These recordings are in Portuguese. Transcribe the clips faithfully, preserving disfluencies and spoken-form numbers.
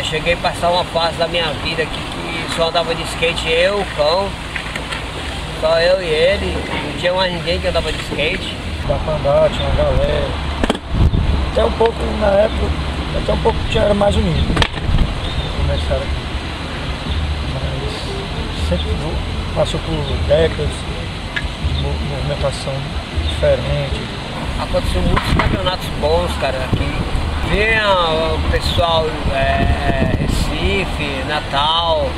cheguei a passar uma fase da minha vida aqui que só andava de skate eu, o cão. Só eu e ele, não tinha mais ninguém que andava de skate. Dá pra andar, tinha uma galera. Até um pouco, na época, até um pouco já era mais unido. Começaram aqui. Mas sempre passou por décadas de movimentação diferente. Aconteceu muitos campeonatos bons, cara, aqui. Vinha o pessoal, é, Recife, Natal.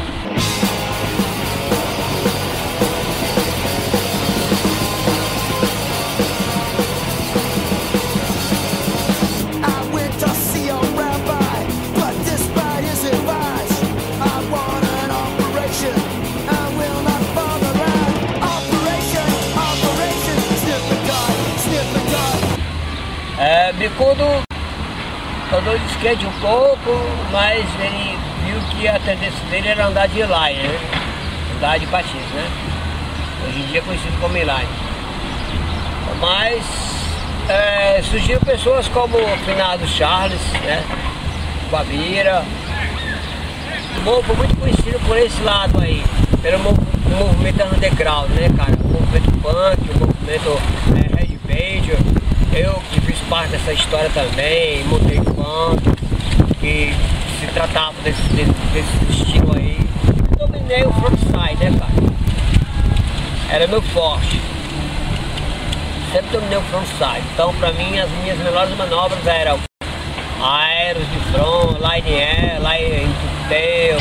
É, Bicudo andou de skate um pouco, mas ele viu que a tendência dele era andar de inline, né? Andar de patins, né? Hoje em dia é conhecido como inline. Mas é, surgiram pessoas como o finado Charles, né? Guabira. Bom, foi muito conhecido por esse lado aí, pelo movimento underground, né, cara? O movimento punk, o movimento é, headbanger. Eu que fiz parte dessa história também, montei funk, que se tratava desse, desse, desse estilo aí. Dominei o frontside, né, cara? Era meu forte. Sempre dominei o frontside. Então, pra mim, as minhas melhores manobras eram aeros de front, line air, line into tail.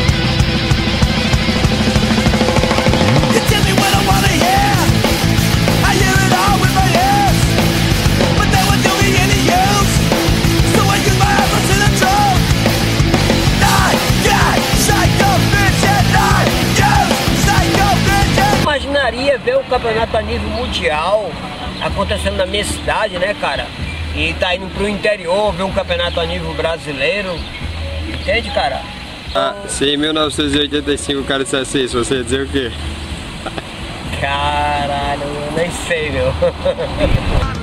Imaginaria ver um campeonato a nível mundial acontecendo na minha cidade, né, cara? E tá indo pro interior ver um campeonato a nível brasileiro. Entende, cara? Ah, se em mil novecentos e oitenta e cinco o cara dissesse isso, você ia dizer o quê? Caralho, eu nem sei, meu.